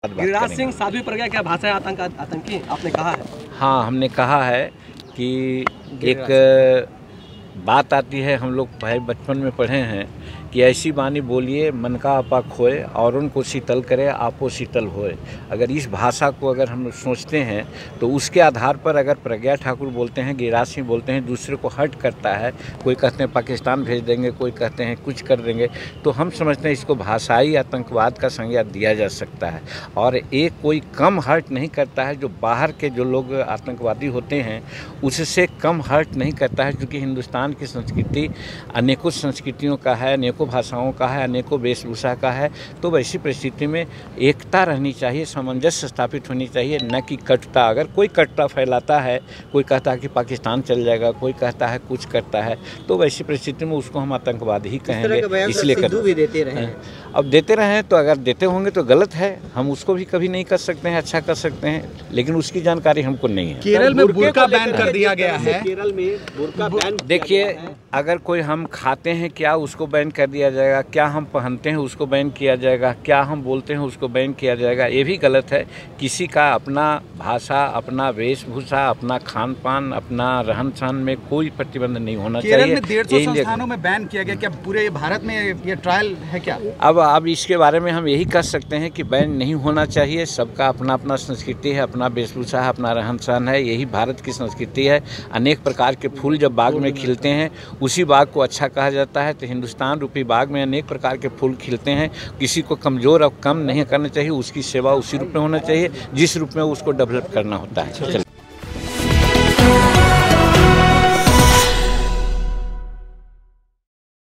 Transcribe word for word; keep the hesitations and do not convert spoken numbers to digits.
बात करेंगे। गिरिराज सिंह साध्वी प्रज्ञा क्या भाषा है आतंक आतंकी आपने कहा है? हाँ, हमने कहा है कि एक बात आती है, हम लोग भाई बचपन में पढ़े हैं कि ऐसी वाणी बोलिए मन का आपा खोए और उनको शीतल करे आपो शीतल होए। अगर इस भाषा को अगर हम सोचते हैं तो उसके आधार पर अगर प्रज्ञा ठाकुर बोलते हैं, गिरिराज सिंह बोलते हैं, दूसरे को हर्ट करता है, कोई कहते हैं पाकिस्तान भेज देंगे, कोई कहते हैं कुछ कर देंगे, तो हम समझते हैं इसको भाषाई आतंकवाद का संज्ञा दिया जा सकता है। और एक कोई कम हर्ट नहीं करता है, जो बाहर के जो लोग आतंकवादी होते हैं उससे कम हर्ट नहीं करता है, क्योंकि हिंदुस्तान की संस्कृति अनेकों संस्कृतियों का है, अनेकों भाषाओं का है, अनेकों वेशभूषा का है। तो वैसी परिस्थिति में एकता रहनी चाहिए, सामंजस्य स्थापित होनी चाहिए, न कि कटुता। अगर कोई कटुता फैलाता है, कोई कहता है कि पाकिस्तान चल जाएगा, कोई कहता है कुछ करता है, तो वैसी परिस्थिति में उसको हम आतंकवाद ही कहेंगे। इसलिए कर भी देते रहे हैं। अब देते रहे तो अगर देते होंगे तो गलत है, हम उसको भी कभी नहीं कर सकते हैं, अच्छा कर सकते हैं, लेकिन उसकी जानकारी हमको नहीं है। केरल में बुर्का बैन कर दिया गया है। केरल में बुर्का बैन देखिए, अगर कोई हम खाते हैं क्या उसको बैन कर दिया जाएगा, क्या हम पहनते हैं उसको बैन किया जाएगा, क्या हम बोलते हैं उसको बैन किया जाएगा, ये भी गलत है। किसी का अपना भाषा, अपना वेशभूषा, अपना खान पान, अपना रहन सहन में कोई प्रतिबंध नहीं होना चाहिए। केरल में डेढ़ सौ संस्थानों में बैन किया गया, क्या पूरे भारत में ये ट्रायल है क्या? अब अब इसके बारे में हम यही कह सकते हैं कि बैन नहीं होना चाहिए। सबका अपना अपना संस्कृति है, अपना वेशभूषा है, अपना रहन सहन है, यही भारत की संस्कृति है। अनेक प्रकार के फूल जब बाग में खिलते हैं उसी बाग को अच्छा कहा जाता है। तो हिंदुस्तान रूपी बाग में अनेक प्रकार के फूल खिलते हैं, किसी को कमज़ोर और कम नहीं करना चाहिए, उसकी सेवा उसी रूप में होना चाहिए जिस रूप में उसको डेवलप करना होता है।